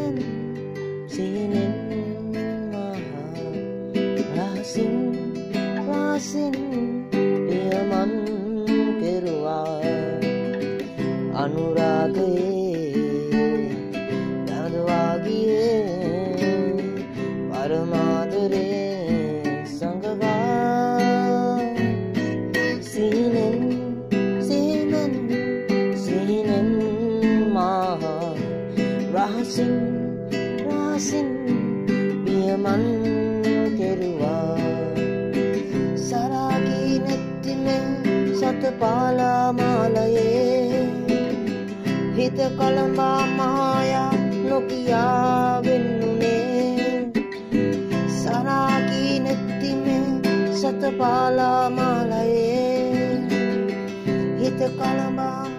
sihinen maha rahasin rahasin පියමන් කෙරුවා අනුරාගයේ දඳවා ගියේ පරමාදරේ සංගවා sihinen sihinen sihinen maha rahasin rahasin පියමන් කෙරුවා සරාගී නැතිමේ සතපාලා මාලයේ හිත කලඹා මායා නොකියා වෙන්නුනේ සරාගී නැතිමේ සතපාලා මාලයේ හිත කලඹා